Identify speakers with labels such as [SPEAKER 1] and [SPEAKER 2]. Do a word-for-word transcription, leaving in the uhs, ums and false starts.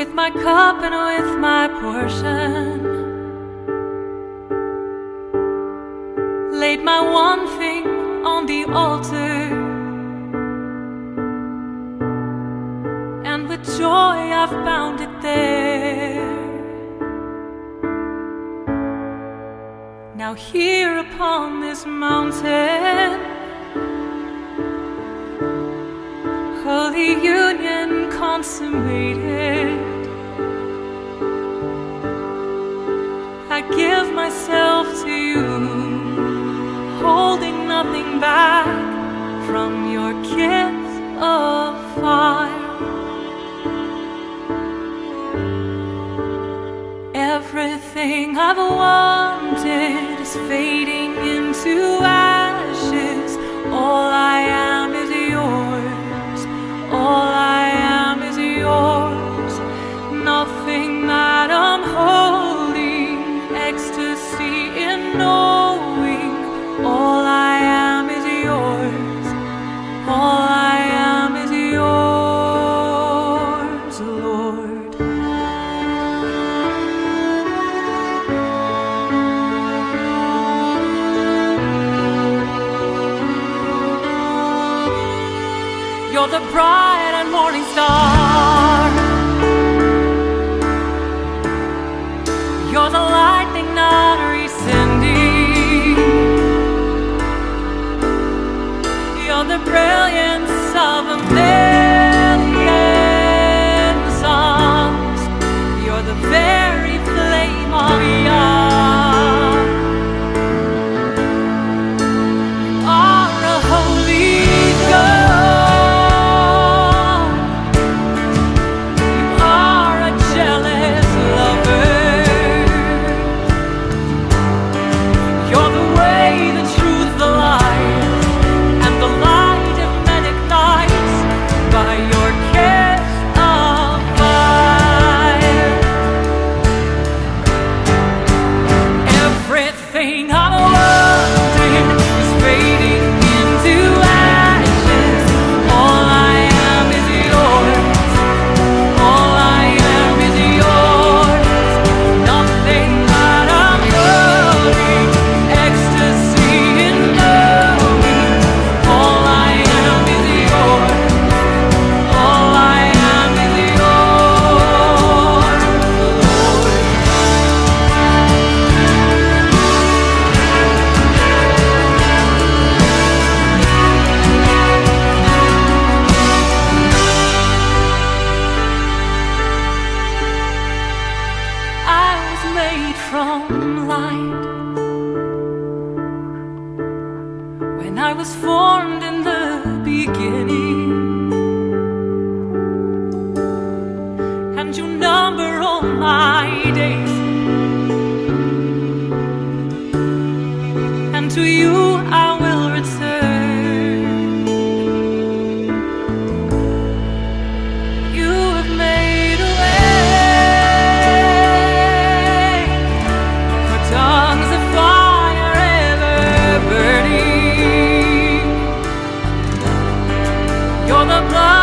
[SPEAKER 1] with my cup and with my portion, laid my one thing on the altar, and with joy I've bound it there. Now here upon this mountain, holy union consummated, I give myself to you, holding nothing back from your kiss of fire. Everything I've wanted is fading into ashes. All I am is yours. All I am is yours. Nothing that I'm holding, ecstasy in knowing. All I am is yours. All I am is yours, Lord. You're the bright and morning star. You're the lightning not rescinding. You're the brilliance of a million suns. You're the very flame of Yah. You are a holy God. From light, when I was formed in the beginning, and you number all my days, and to you I will return. You have made a tongues of fire ever burning. You're the blood